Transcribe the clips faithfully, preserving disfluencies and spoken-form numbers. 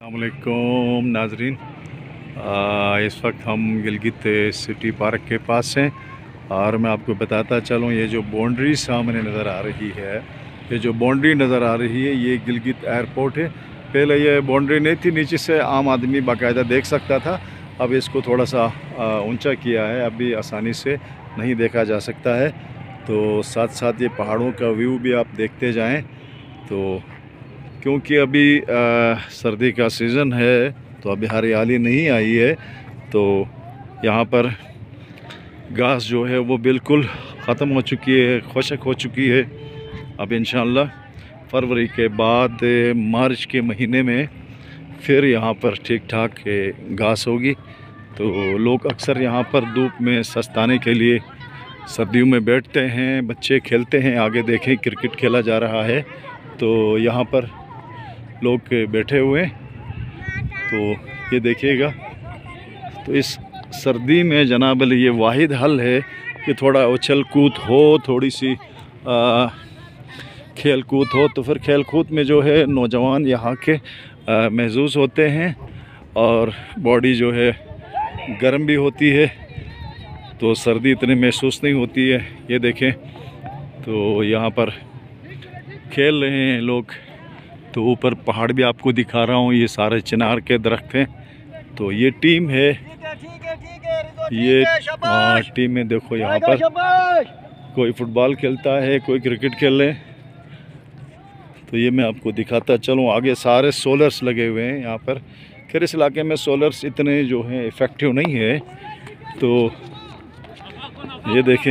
अस्सलामुअलैकुम नाजरीन, इस वक्त हम गिलगित सिटी पार्क के पास हैं और मैं आपको बताता चलूँ, ये जो बाउंड्री सामने नज़र आ रही है, ये जो बाउंड्री नज़र आ रही है ये गिलगित एयरपोर्ट है। पहले ये बाउंड्री नहीं थी, नीचे से आम आदमी बाकायदा देख सकता था। अब इसको थोड़ा सा ऊंचा किया है, अभी आसानी से नहीं देखा जा सकता है। तो साथ साथ ये पहाड़ों का व्यू भी आप देखते जाएं। तो क्योंकि अभी आ, सर्दी का सीज़न है तो अभी हरियाली नहीं आई है, तो यहाँ पर घास जो है वो बिल्कुल ख़त्म हो चुकी है, खुशक हो चुकी है। अब इंशाअल्लाह फरवरी के बाद मार्च के महीने में फिर यहाँ पर ठीक ठाक घास होगी। तो लोग अक्सर यहाँ पर धूप में सस्ताने के लिए सर्दियों में बैठते हैं, बच्चे खेलते हैं। आगे देखें क्रिकेट खेला जा रहा है, तो यहाँ पर लोग बैठे हुए हैं। तो ये देखिएगा, तो इस सर्दी में जनाब अली ये वाहिद हल है कि थोड़ा उछल कूद हो, थोड़ी सी आ, खेल कूद हो। तो फिर खेल कूद में जो है नौजवान यहाँ के महसूस होते हैं और बॉडी जो है गर्म भी होती है, तो सर्दी इतनी महसूस नहीं होती है। ये देखें, तो यहाँ पर खेल रहे हैं लोग। तो ऊपर पहाड़ भी आपको दिखा रहा हूँ, ये सारे चिनार के दरख्त हैं। तो ये टीम है, ये हाँ टीम में देखो, यहाँ पर कोई फुटबॉल खेलता है, कोई क्रिकेट खेल रहे हैं। तो ये मैं आपको दिखाता चलूँ। आगे सारे सोलर्स लगे हुए हैं यहाँ पर। खैर इस इलाके में सोलर्स इतने जो हैं इफ़ेक्टिव नहीं है। तो ये देखें,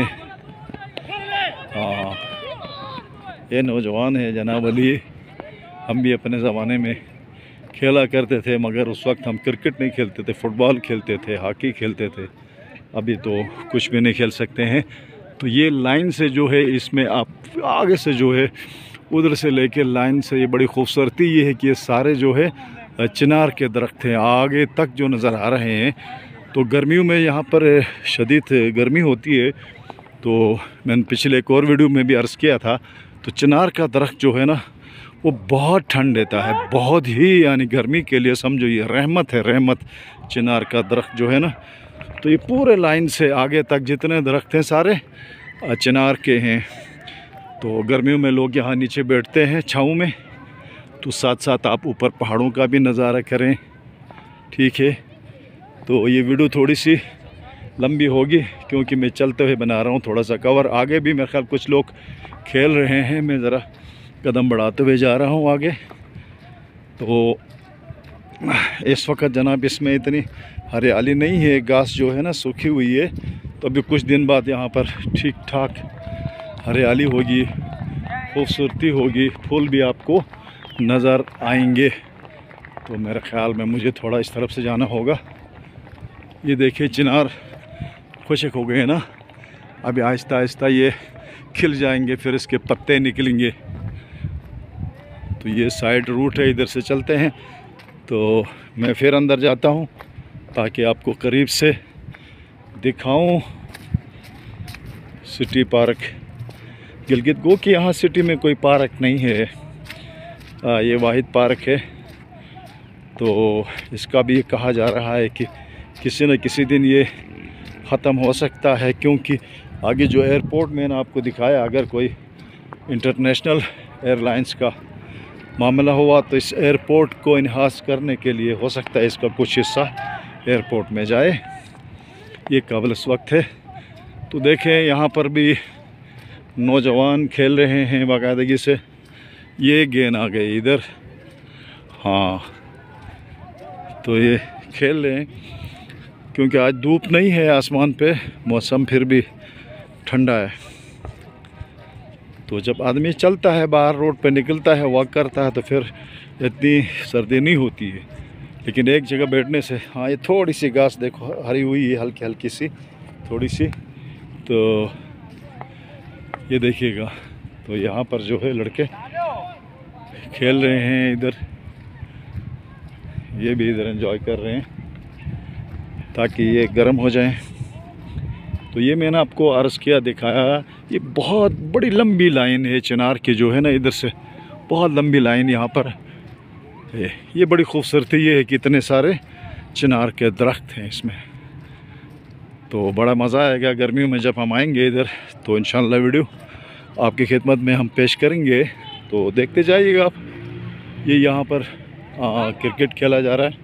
हाँ ये नौजवान है जनाब अली। हम भी अपने ज़माने में खेला करते थे, मगर उस वक्त हम क्रिकेट नहीं खेलते थे, फुटबॉल खेलते थे, हॉकी खेलते थे। अभी तो कुछ भी नहीं खेल सकते हैं। तो ये लाइन से जो है, इसमें आप आगे से जो है उधर से लेके लाइन से, ये बड़ी खूबसूरती ये है कि ये सारे जो है चिनार के दरख्त हैं आगे तक जो नज़र आ रहे हैं। तो गर्मियों में यहाँ पर शदीद गर्मी होती है। तो मैंने पिछले एक और वीडियो में भी अर्ज़ किया था, तो चिनार का दरख्त जो है ना वो बहुत ठंड देता है, बहुत ही, यानी गर्मी के लिए समझो ये रहमत है, रहमत। चिनार का दरख्त जो है ना, तो ये पूरे लाइन से आगे तक जितने दरख्त हैं सारे चिनार के हैं। तो गर्मियों में लोग यहाँ नीचे बैठते हैं छाँव में। तो साथ साथ आप ऊपर पहाड़ों का भी नज़ारा करें, ठीक है। तो ये वीडियो थोड़ी सी लंबी होगी क्योंकि मैं चलते हुए बना रहा हूँ, थोड़ा सा कवर। आगे भी मेरे ख्याल कुछ लोग खेल रहे हैं, मैं ज़रा कदम बढ़ाते हुए जा रहा हूँ आगे। तो इस वक्त जनाब इसमें इतनी हरियाली नहीं है, घास जो है ना सूखी हुई है। तो अभी कुछ दिन बाद यहाँ पर ठीक ठाक हरियाली होगी, खूबसूरती होगी, फूल भी आपको नज़र आएंगे। तो मेरे ख्याल में मुझे थोड़ा इस तरफ से जाना होगा। ये देखिए चिनार खुशक हो गए हैं ना, अभी आहिस्ता आहिस्ता ये खिल जाएंगे, फिर इसके पत्ते निकलेंगे। तो ये साइड रूट है, इधर से चलते हैं। तो मैं फिर अंदर जाता हूँ ताकि आपको करीब से दिखाऊं सिटी पार्क गिलगित। गो कि यहाँ सिटी में कोई पार्क नहीं है, आ, ये वाहिद पार्क है। तो इसका भी कहा जा रहा है कि किसी न किसी दिन ये ख़त्म हो सकता है, क्योंकि आगे जो एयरपोर्ट मैंने आपको दिखाया, अगर कोई इंटरनेशनल एयरलाइंस का मामला हुआ तो इस एयरपोर्ट को इन्हांस करने के लिए हो सकता है इसका कुछ हिस्सा एयरपोर्ट में जाए। ये काबिल इस वक्त है। तो देखें यहाँ पर भी नौजवान खेल रहे हैं बाकायदगी से। ये गेंद आ गई इधर, हाँ तो ये खेल रहे हैं क्योंकि आज धूप नहीं है आसमान पे, मौसम फिर भी ठंडा है। तो जब आदमी चलता है बाहर रोड पे निकलता है, वॉक करता है, तो फिर इतनी सर्दी नहीं होती है। लेकिन एक जगह बैठने से, हाँ ये थोड़ी सी घास देखो हरी हुई है, हल्की हल्की सी थोड़ी सी। तो ये देखिएगा, तो यहाँ पर जो है लड़के खेल रहे हैं इधर, ये भी इधर एंजॉय कर रहे हैं ताकि ये गर्म हो जाए। तो ये मैंने आपको अर्ज़ किया, दिखाया, ये बहुत बड़ी लंबी लाइन है चिनार की जो है ना, इधर से बहुत लंबी लाइन यहाँ पर ये ये बड़ी खूबसूरती ये है कि इतने सारे चिनार के दरख्त हैं इसमें, तो बड़ा मज़ा आएगा गर्मियों में जब हम आएंगे इधर। तो इंशाल्लाह वीडियो आपकी खिदमत में हम पेश करेंगे, तो देखते जाइएगा आप। ये यहाँ पर आ, क्रिकेट खेला जा रहा है,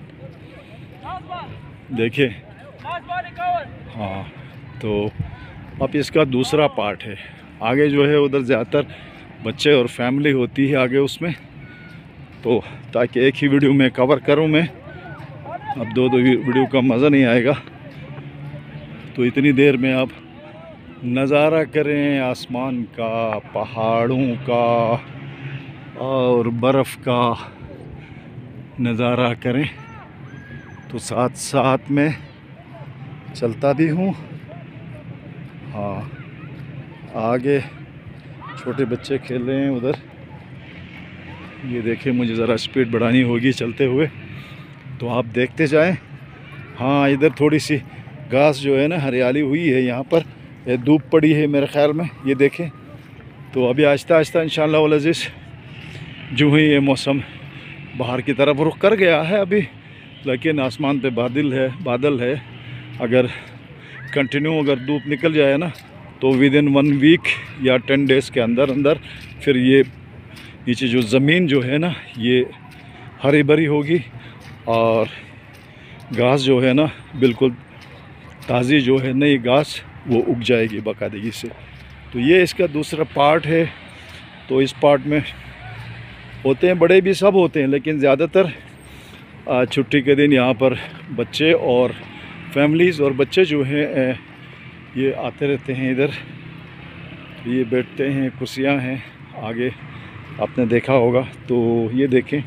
देखिए। हाँ, तो अब इसका दूसरा पार्ट है। आगे जो है उधर ज़्यादातर बच्चे और फैमिली होती है आगे उसमें, तो ताकि एक ही वीडियो में कवर करूं मैं, अब दो दो वीडियो का मज़ा नहीं आएगा। तो इतनी देर में आप नज़ारा करें आसमान का, पहाड़ों का और बर्फ़ का नज़ारा करें। तो साथ साथ में चलता भी हूँ। हाँ, आगे छोटे बच्चे खेल रहे हैं उधर, ये देखिए। मुझे ज़रा स्पीड बढ़ानी होगी चलते हुए, तो आप देखते जाएं। हाँ, इधर थोड़ी सी घास जो है ना हरियाली हुई है यहाँ पर, ये धूप पड़ी है मेरे ख्याल में, ये देखें। तो अभी आहिस्ता आहिस्ता इंशाअल्लाह वल अज़ीज़ जो ही ये मौसम बाहर की तरफ रुख कर गया है अभी, लेकिन आसमान पे बादल है बादल है अगर कंटिन्यू अगर धूप निकल जाए ना, तो विद इन वन वीक या टेन डेज़ के अंदर अंदर फिर ये नीचे जो ज़मीन जो है ना ये हरी भरी होगी, और घास जो है ना बिल्कुल ताज़ी जो है नई घास वो उग जाएगी बाकायदगी से। तो ये इसका दूसरा पार्ट है। तो इस पार्ट में होते हैं बड़े भी, सब होते हैं, लेकिन ज़्यादातर छुट्टी के दिन यहाँ पर बच्चे और फैमिलीज़ और बच्चे जो हैं ये आते रहते हैं इधर। ये बैठते हैं, कुर्सियाँ हैं आगे, आपने देखा होगा। तो ये देखें,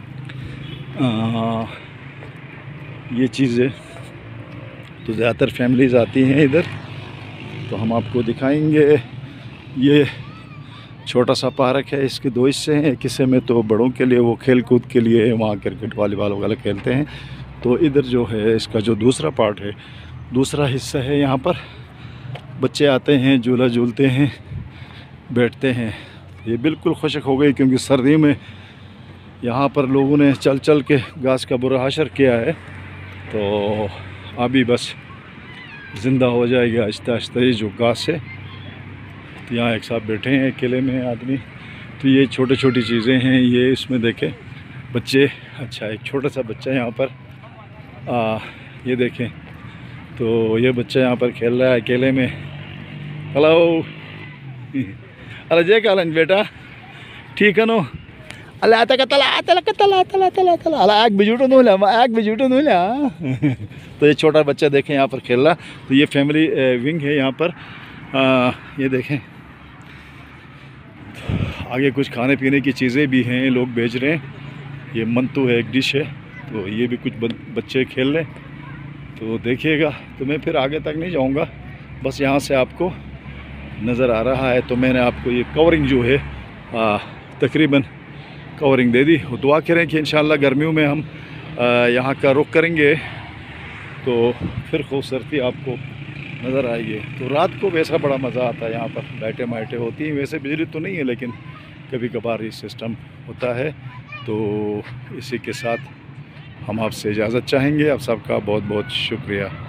आ, ये चीज़ें तो ज़्यादातर फैमिलीज़ आती हैं इधर। तो हम आपको दिखाएंगे। ये छोटा सा पार्क है, इसके दो हिस्से हैं। एक हिस्से में तो बड़ों के लिए वो खेल कूद के लिए है, वहाँ क्रिकेट वॉलीबॉल वगैरह खेलते हैं। तो इधर जो है इसका जो दूसरा पार्ट है, दूसरा हिस्सा है, यहाँ पर बच्चे आते हैं, झूला झूलते हैं, बैठते हैं। ये बिल्कुल खुशक हो गई क्योंकि सर्दी में यहाँ पर लोगों ने चल चल के घास का बुरा हाशर किया है। तो अभी बस ज़िंदा हो जाएगी आहिस्ता आहिस्ता ये जो घास है। तो यहाँ एक साथ बैठे हैं अकेले में आदमी। तो ये छोटी छोटी चीज़ें हैं, ये इसमें देखें बच्चे। अच्छा, एक छोटा सा बच्चा यहाँ पर आ, ये देखें। तो ये बच्चा यहाँ पर खेल रहा है अकेले में। हेलो, अरे जय कालन बेटा, ठीक है नो? अल्लाह तक तला तला तला तला तला तला अल्लाह आग बिजुटो नूला आग बिजुटो नूला। तो ये छोटा बच्चा देखें यहाँ पर खेल रहा। तो ये फैमिली विंग है यहाँ पर। आ, ये देखें आगे कुछ खाने पीने की चीज़ें भी हैं, लोग बेच रहे हैं। ये मंतू है, एक डिश है। तो ये भी कुछ बच्चे खेल रहे हैं, तो देखिएगा। तो मैं फिर आगे तक नहीं जाऊँगा, बस यहाँ से आपको नज़र आ रहा है। तो मैंने आपको ये कवरिंग जो है आ, तकरीबन कवरिंग दे दी। दुआ करें कि इंशाअल्लाह गर्मियों में हम यहाँ का रुख करेंगे तो फिर खूबसूरती आपको नज़र आएगी। तो रात को वैसा बड़ा मज़ा आता है, यहाँ पर लाइटें माइटें होती हैं। वैसे बिजली तो नहीं है, लेकिन कभी कभार ये सिस्टम होता है। तो इसी के साथ हम आपसे इजाज़त चाहेंगे। आप सबका बहुत बहुत शुक्रिया।